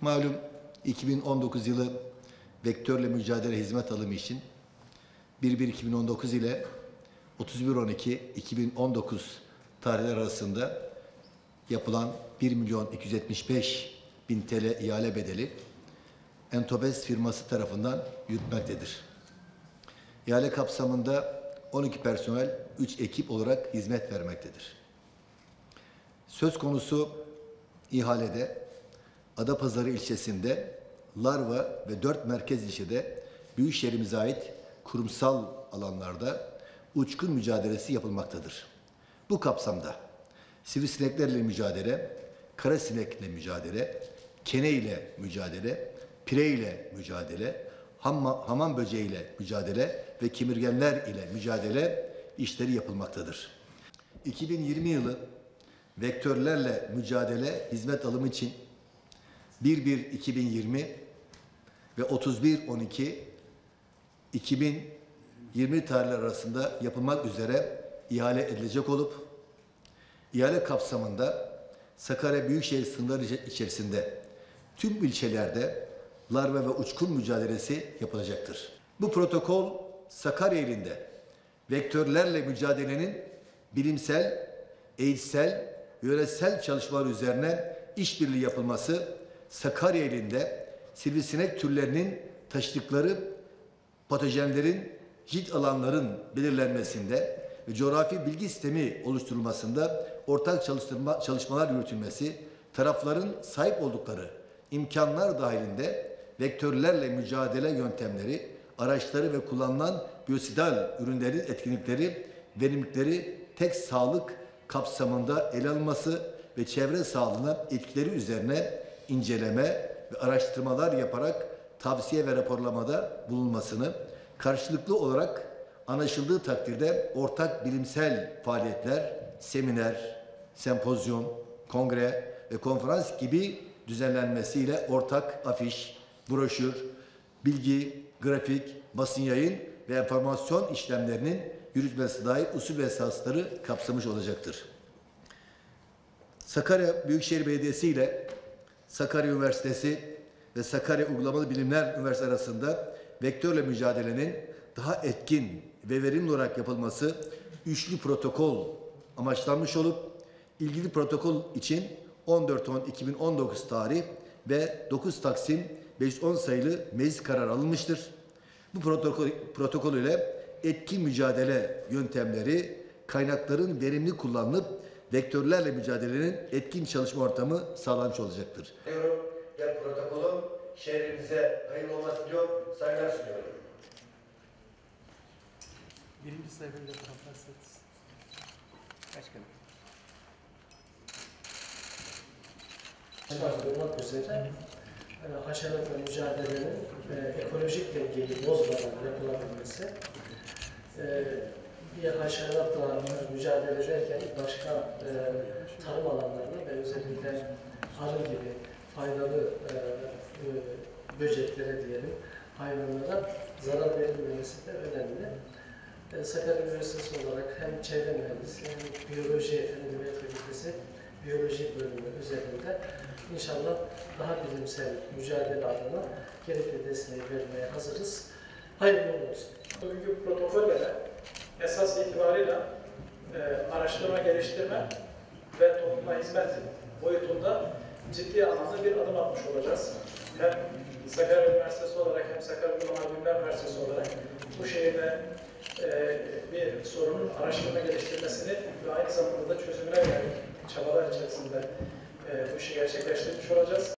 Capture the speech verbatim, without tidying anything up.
Malum iki bin on dokuz yılı vektörle mücadele hizmet alımı için bir bir iki bin on dokuz ile otuz bir on iki iki bin on dokuz tarihler arasında yapılan bir milyon iki yüz yetmiş beş bin T L ihale bedeli Entobes firması tarafından yürütmektedir. İhale kapsamında on iki personel, üç ekip olarak hizmet vermektedir. Söz konusu ihalede Adapazarı ilçesinde Larva ve dört merkez ilçede Büyükşehir'imize ait kurumsal alanlarda uçkun mücadelesi yapılmaktadır. Bu kapsamda sivrisineklerle mücadele, kara sinekle mücadele, kene ile mücadele, pire ile mücadele, hamma, hamam böceği ile mücadele ve kemirgenler ile mücadele işleri yapılmaktadır. iki bin yirmi yılı vektörlerle mücadele hizmet alımı için bir bir iki bin yirmi ve otuz bir on iki iki bin yirmi tarihler arasında yapılmak üzere ihale edilecek olup ihale kapsamında Sakarya Büyükşehir sınırları içerisinde tüm ilçelerde larva ve uçkun mücadelesi yapılacaktır. Bu protokol Sakarya ilinde vektörlerle mücadelenin bilimsel, eğitsel, yöresel çalışmalar üzerine işbirliği yapılması, Sakarya ilinde sivrisinek türlerinin taşıdıkları patojenlerin cilt alanların belirlenmesinde ve coğrafi bilgi sistemi oluşturulmasında ortak çalıştırma, çalışmalar yürütülmesi, tarafların sahip oldukları imkanlar dahilinde vektörlerle mücadele yöntemleri, araçları ve kullanılan biyosidal ürünlerin etkinlikleri, verimlilikleri tek sağlık kapsamında ele alınması ve çevre sağlığına etkileri üzerine inceleme ve araştırmalar yaparak tavsiye ve raporlamada bulunmasını, karşılıklı olarak anlaşıldığı takdirde ortak bilimsel faaliyetler, seminer, sempozyum, kongre ve konferans gibi düzenlenmesiyle ortak afiş, broşür, bilgi, grafik, basın yayın ve enformasyon işlemlerinin yürütmesi dair usul ve esasları kapsamış olacaktır. Sakarya Büyükşehir Belediyesi ile Sakarya Üniversitesi ve Sakarya Uygulamalı Bilimler Üniversitesi arasında vektörle mücadelenin daha etkin ve verimli olarak yapılması üçlü protokol amaçlanmış olup ilgili protokol için on dört on iki bin on dokuz tarih ve dokuz Taksim beş yüz on sayılı meclis kararı alınmıştır. Bu protokol, protokol ile etkin mücadele yöntemleri, kaynakların verimli kullanılıp vektörlerle mücadelenin etkin çalışma ortamı sağlanmış olacaktır. Diyorum, gel protokolüm şehrimize hayırlı olması diliyorum, saygılar sunuyorum. Birinci sayfayla kapatsanız. Başkanım. Olmak üzere haşeratla mücadelenin e, ekolojik dengeyi bozmadan yapılabilmesi, e, bir haşeratla mücadele ederken başka e, tarım alanlarına ve özellikle arı gibi faydalı e, e, böceklere diyelim, hayvanlara zarar verilmemesi de önemli. E, Sakarya Üniversitesi olarak hem çevre mühendisi hem biyoloji hem fakültesi biyoloji bölümü üzerinde inşallah daha bilimsel mücadele adına gerekli desteği vermeye hazırız. Hayırlı olsun. Bugünkü protokollere esas itibarıyla e, araştırma, geliştirme ve topluma hizmet boyutunda ciddi anlamda bir adım atmış olacağız. Hem Sakarya Üniversitesi olarak hem Sakarya Uygulamalı Bilimler Üniversitesi olarak bu şehirde e, bir sorunun araştırma geliştirmesini ve aynı zamanda da çözümüne yönelik çabalar içerisinde e, bu işi gerçekleştirmiş olacağız.